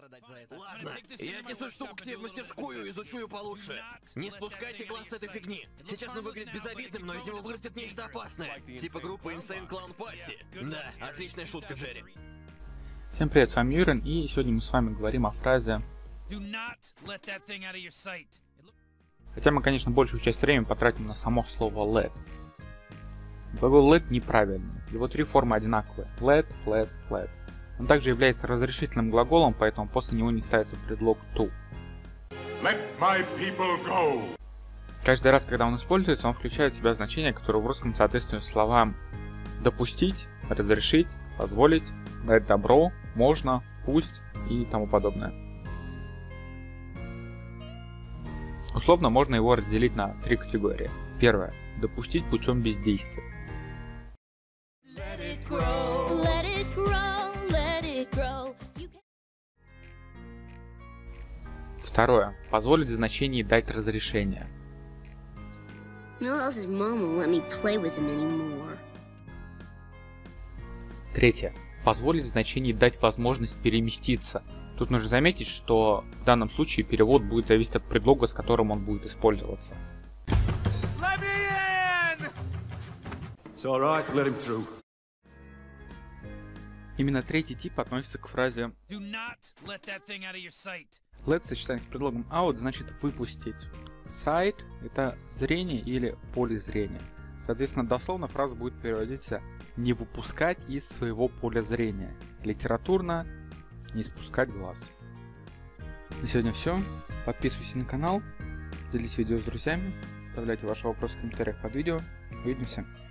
страдать за это. Ладно, я отнесу штуку к себе в мастерскую и изучу ее получше. Не спускайте глаз с этой фигни. Сейчас он выглядит безобидным, но из него вырастет нечто опасное. Типа группы Insane Clown Posse. Да, отличная шутка, Джерри. Всем привет, с вами Юрин, и сегодня мы с вами говорим о фразе... Хотя мы, конечно, большую часть времени потратим на само слово let. Глагол let неправильный. Его три формы одинаковые. Let, let, let. Он также является разрешительным глаголом, поэтому после него не ставится предлог to. Let my people go. Каждый раз, когда он используется, он включает в себя значения, которые в русском соответствуют словам допустить, разрешить, позволить, дать добро, можно, пусть и тому подобное. Условно можно его разделить на три категории. Первое. Допустить путем бездействия. Второе. Позволить в значении дать разрешение. Третье. Позволить в значении дать возможность переместиться. Тут нужно заметить, что в данном случае перевод будет зависеть от предлога, с которым он будет использоваться. Именно третий тип относится к фразе let в сочетании с предлогом out значит выпустить. Sight — это зрение или поле зрения. Соответственно, дословно фраза будет переводиться не выпускать из своего поля зрения. Литературно не спускать глаз. На сегодня все. Подписывайтесь на канал, делитесь видео с друзьями, оставляйте ваши вопросы в комментариях под видео. Увидимся.